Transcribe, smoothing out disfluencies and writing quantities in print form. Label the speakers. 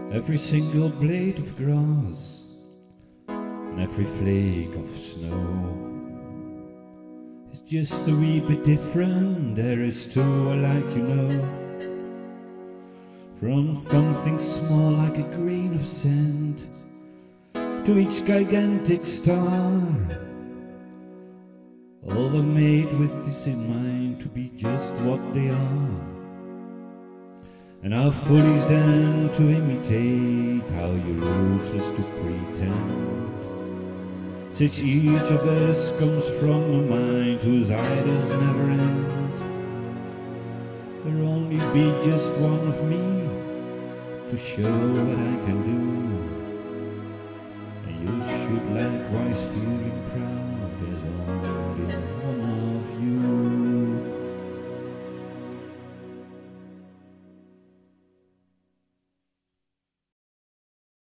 Speaker 1: every single blade of grass and every flake of snow is just a wee bit different. There is too alike, you know, from something small like a grain of sand to each gigantic star. All were made with this in mind, to be just what they are. And how foolish then to imitate, how useless to pretend, since each of us comes from a mind whose idols never end. There'll only be just one of me to show what I can do, and you should likewise feeling proud. There's only one of